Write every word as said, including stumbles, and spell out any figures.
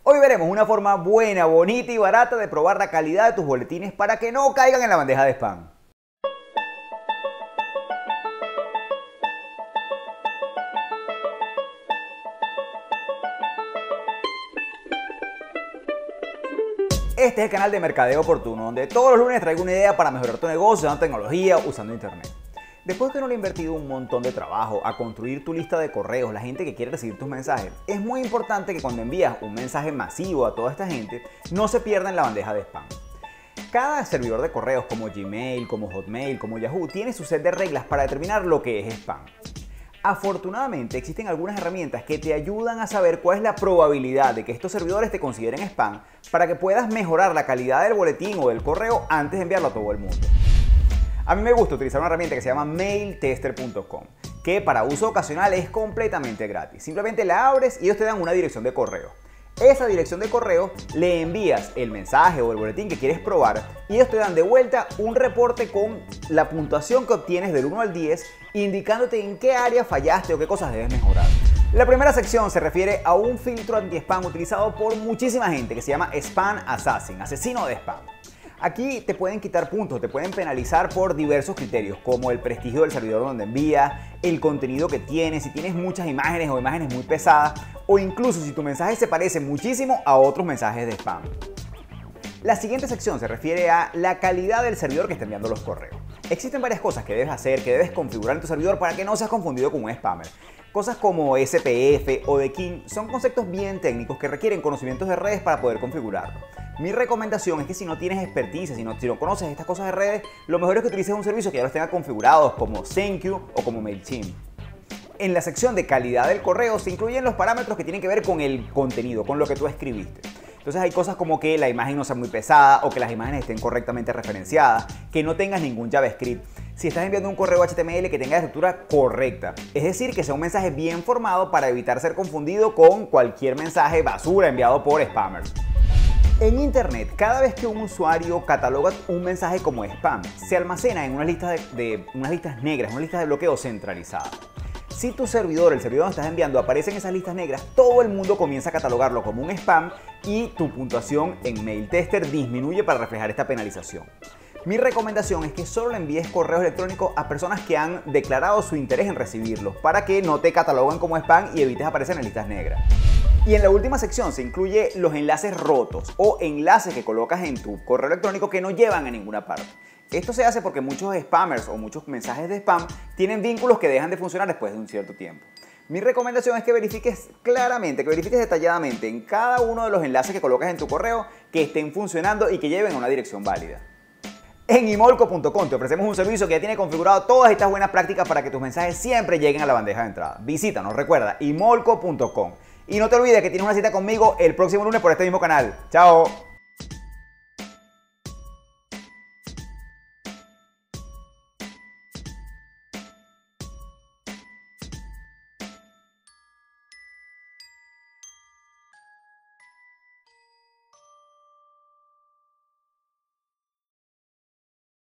Hoy veremos una forma buena, bonita y barata de probar la calidad de tus boletines para que no caigan en la bandeja de spam. Este es el canal de Mercadeo Oportuno, donde todos los lunes traigo una idea para mejorar tu negocio usando tecnología, usando internet. Después que no le he invertido un montón de trabajo a construir tu lista de correos, la gente que quiere recibir tus mensajes, es muy importante que cuando envías un mensaje masivo a toda esta gente, no se pierda en la bandeja de spam. Cada servidor de correos como Gmail, como Hotmail, como Yahoo, tiene su set de reglas para determinar lo que es spam. Afortunadamente existen algunas herramientas que te ayudan a saber cuál es la probabilidad de que estos servidores te consideren spam para que puedas mejorar la calidad del boletín o del correo antes de enviarlo a todo el mundo. A mí me gusta utilizar una herramienta que se llama mail tester punto com, que para uso ocasional es completamente gratis. Simplemente la abres y ellos te dan una dirección de correo. Esa dirección de correo le envías el mensaje o el boletín que quieres probar y ellos te dan de vuelta un reporte con la puntuación que obtienes del uno al diez, indicándote en qué área fallaste o qué cosas debes mejorar. La primera sección se refiere a un filtro anti-spam utilizado por muchísima gente que se llama Spam Assassin, asesino de spam. Aquí te pueden quitar puntos, te pueden penalizar por diversos criterios, como el prestigio del servidor donde envías, el contenido que tienes, si tienes muchas imágenes o imágenes muy pesadas, o incluso si tu mensaje se parece muchísimo a otros mensajes de spam. La siguiente sección se refiere a la calidad del servidor que está enviando los correos. Existen varias cosas que debes hacer, que debes configurar en tu servidor para que no seas confundido con un spammer. Cosas como S P F o de King son conceptos bien técnicos que requieren conocimientos de redes para poder configurarlo. Mi recomendación es que si no tienes expertise, si no, si no conoces estas cosas de redes, lo mejor es que utilices un servicio que ya los tenga configurados como Thank You o como MailChimp. En la sección de calidad del correo se incluyen los parámetros que tienen que ver con el contenido, con lo que tú escribiste. Entonces hay cosas como que la imagen no sea muy pesada o que las imágenes estén correctamente referenciadas, que no tengas ningún JavaScript. Si estás enviando un correo H T M L que tenga la estructura correcta, es decir, que sea un mensaje bien formado para evitar ser confundido con cualquier mensaje basura enviado por spammers. En internet, cada vez que un usuario cataloga un mensaje como spam, se almacena en unas listas, de, de, unas listas negras, unas listas de bloqueo centralizadas. Si tu servidor, el servidor donde estás enviando, aparece en esas listas negras, todo el mundo comienza a catalogarlo como un spam y tu puntuación en MailTester disminuye para reflejar esta penalización. Mi recomendación es que solo le envíes correos electrónicos a personas que han declarado su interés en recibirlos para que no te cataloguen como spam y evites aparecer en listas negras. Y en la última sección se incluye los enlaces rotos o enlaces que colocas en tu correo electrónico que no llevan a ninguna parte. Esto se hace porque muchos spammers o muchos mensajes de spam tienen vínculos que dejan de funcionar después de un cierto tiempo. Mi recomendación es que verifiques claramente, que verifiques detalladamente en cada uno de los enlaces que colocas en tu correo que estén funcionando y que lleven a una dirección válida. En imolco punto com te ofrecemos un servicio que ya tiene configurado todas estas buenas prácticas para que tus mensajes siempre lleguen a la bandeja de entrada. Visítanos, recuerda, imolco punto com. Y no te olvides que tienes una cita conmigo el próximo lunes por este mismo canal. ¡Chao!